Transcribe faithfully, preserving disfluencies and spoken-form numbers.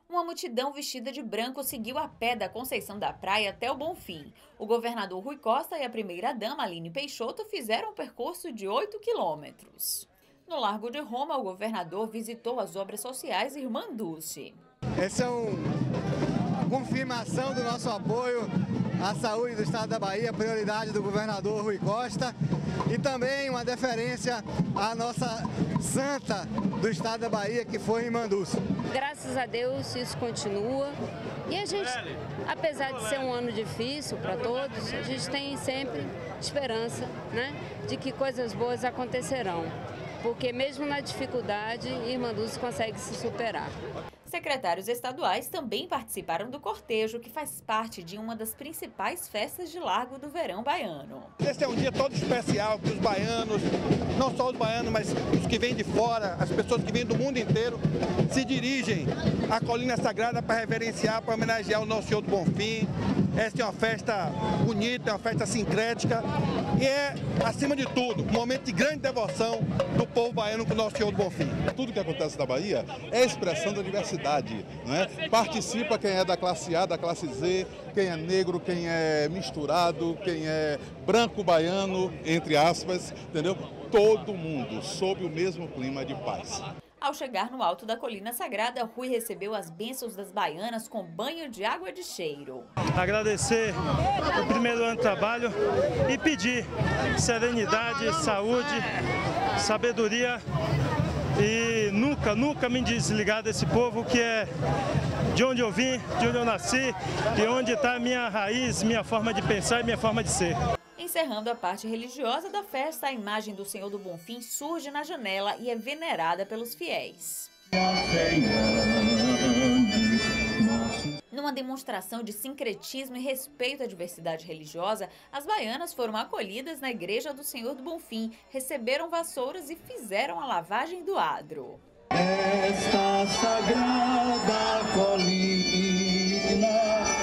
Uma multidão vestida de branco seguiu a pé da Conceição da Praia até o Bonfim. O governador Rui Costa e a primeira-dama Aline Peixoto fizeram um percurso de oito quilômetros. No Largo de Roma, o governador visitou as obras sociais Irmã Dulce. Essa é uma confirmação do nosso apoio à saúde do estado da Bahia, prioridade do governador Rui Costa, e também uma deferência à nossa santa do estado da Bahia, que foi Irmã Dulce. Graças a Deus isso continua e a gente, apesar de ser um ano difícil para todos, a gente tem sempre esperança, né, de que coisas boas acontecerão, porque mesmo na dificuldade, Irmã Dulce consegue se superar. Secretários estaduais também participaram do cortejo, que faz parte de uma das principais festas de Largo do Verão baiano. Esse é um dia todo especial para os baianos, não só os baianos, mas os que vêm de fora, as pessoas que vêm do mundo inteiro, se dirigem à Colina Sagrada para reverenciar, para homenagear o Nosso Senhor do Bonfim. Essa é uma festa bonita, é uma festa sincrética e é, acima de tudo, um momento de grande devoção do povo baiano com o Nosso Senhor do Bonfim. Tudo que acontece na Bahia é expressão da diversidade, não é? Participa quem é da classe A, da classe Z, quem é negro, quem é misturado, quem é branco baiano, entre aspas, entendeu? Todo mundo sob o mesmo clima de paz. Ao chegar no alto da Colina Sagrada, Rui recebeu as bênçãos das baianas com banho de água de cheiro. Agradecer o primeiro ano de trabalho e pedir serenidade, saúde, sabedoria e nunca, nunca me desligar desse povo que é de onde eu vim, de onde eu nasci e onde está a minha raiz, minha forma de pensar e minha forma de ser. Encerrando a parte religiosa da festa, a imagem do Senhor do Bonfim surge na janela e é venerada pelos fiéis. Numa demonstração de sincretismo e respeito à diversidade religiosa, as baianas foram acolhidas na Igreja do Senhor do Bonfim, receberam vassouras e fizeram a lavagem do adro. Esta sagrada colina